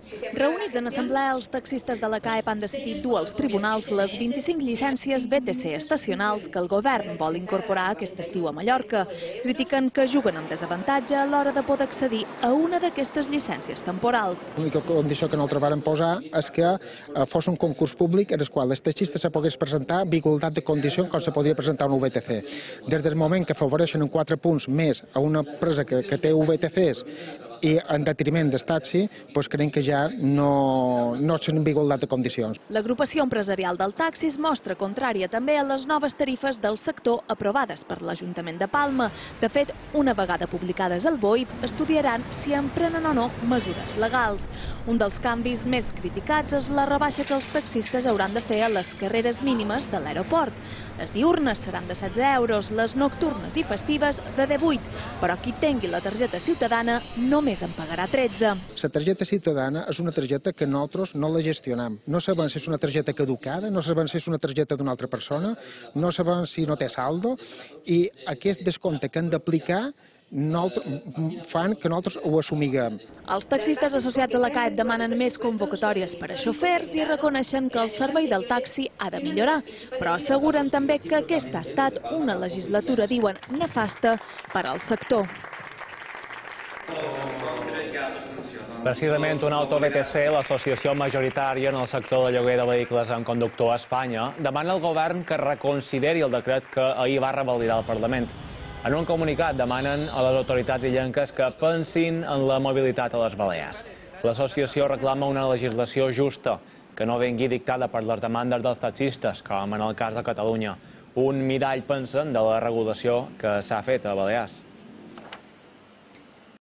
Reunits en assemblea, els taxistes de la CAEP han decidit dur als tribunals les 25 llicències VTC estacionals que el govern vol incorporar aquest estiu a Mallorca. Critiquen que juguen amb desavantatge a l'hora de poder accedir a una d'aquestes llicències temporals. L'única condició que nosaltres vàrem posar és que fos un concurs públic en el qual els taxistes se pogués presentar amb igualtat de condicions com se podia presentar un VTC. Des del moment que afavoreixen en 4 punts més a una empresa que té VTCs i en detriment del taxi, doncs creiem que ja no són en igualtat de condicions. L'agrupació empresarial del taxi es mostra contrària també a les noves tarifes del sector aprovades per l'Ajuntament de Palma. De fet, una vegada publicades al BOE, estudiaran si emprenen o no mesures legals. Un dels canvis més criticats és la rebaixa que els taxistes hauran de fer a les carreres mínimes de l'aeroport. Les diürnes seran de 16 euros, les nocturnes i festives de 18, però qui tingui la targeta ciutadana només en pagarà 13. La targeta ciutadana és una targeta que nosaltres no la gestionem. No sabem si és una targeta caducada, no sabem si és una targeta d'una altra persona, no sabem si no té saldo, i aquest descompte que han d'aplicar fan que nosaltres ho assumiguem. Els taxistes associats a la CAEP demanen més convocatòries per a xofers i reconeixen que el servei del taxi ha de millorar, però asseguren també que aquesta ha estat una legislatura, diuen, nefasta per al sector. Precisament una Auto-VTC, l'associació majoritària en el sector de lloguer de vehicles amb conductor a Espanya, demana al govern que reconsideri el decret que ahir va revalidar el Parlament. En un comunicat demanen a les autoritats illenques que pensin en la mobilitat a les Balears. L'associació reclama una legislació justa, que no vengui dictada per les demandes dels taxistes, com en el cas de Catalunya. Un mirall, pensen, de la regulació que s'ha fet a Balears.